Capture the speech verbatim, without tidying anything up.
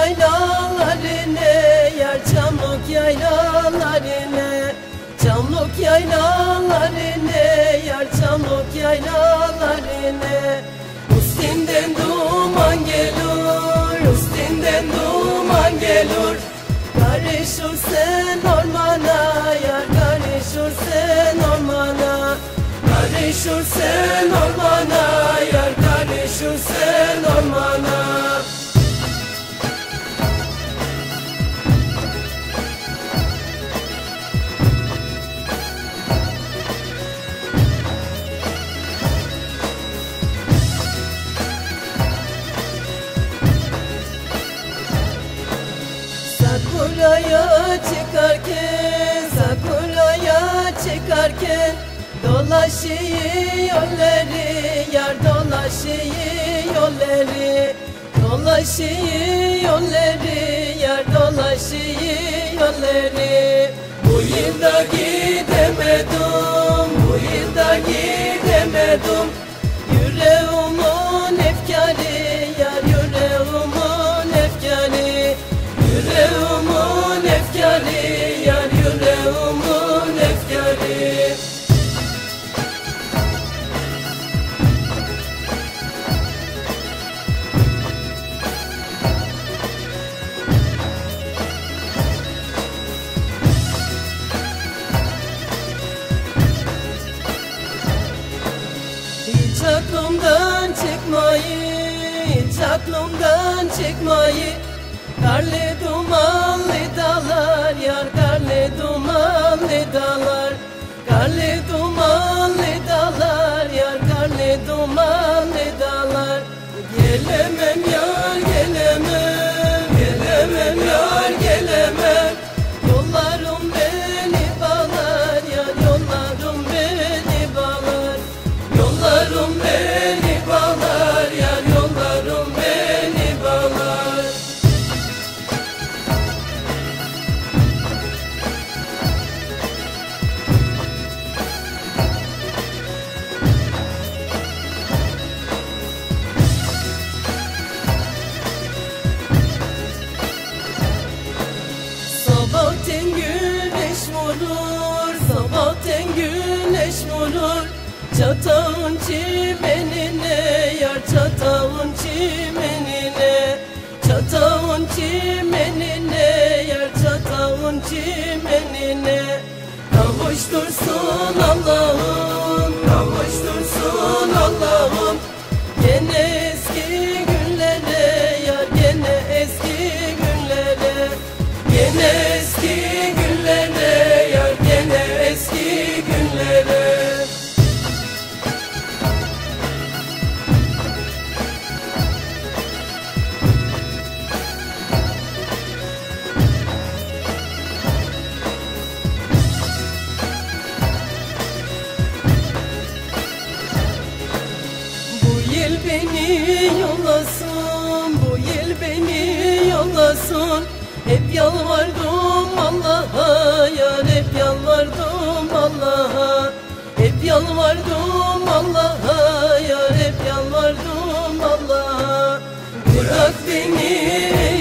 yaylalarına, yar Çamlık yaylalarına, Çamlık yaylalarına, yar Çamlık yaylalarına. Üstünden duman gelir, üstünden duman gelir. Karışır sen ormana, yar karışır sen ormana. Karışır sen ormana, yar karışır sen ormana. Sakura'ya çıkarken, Sakura'ya çıkarken dolaşıyor yolları, yar dolaşıyor yolları. Dolaşıyor yolları, yar dolaşıyor yolları. Bu yılda gidemedim, bu yılda gidemedim. Yüreğimin efkarı, yar yüreğimin efkarı. Yüreğimin efkarı, yar yüreğimin efkarı. Hiç aklımdan çıkmayı, hiç aklımdan çıkmayı. Karlı dumanlı dağlar, yar karlı dumanlı dağlar. Karlı dumanlı dağlar, yar karlı dumanlı dağlar. Gelemem yar gelemem, gelemem yar gelemem. Yollarım beni bağlar, yar yollarım beni bağlar. Yollarım beni bağlar, yar yollarım beni bağlar. Sabahten güneş vurur, sabahten güneş vurur. Çatağın çimenine, yar çatağın çimenine. Çatağın çimenine, yar çatağın çimenine. Kavuştursun Allah'ım, kavuştursun Allah'ım. Gene eski günlere, yar gene eski günlere. Gene eski günlere, yar gene eski günlere. Bu yıl beni yollasın, bu yıl beni yollasın. Hep yalvardım Allah'a, yar hep yalvardım Allah'a. Hep yalvardım Allah'a, yar hep yalvardım Allah'a. Bırak beni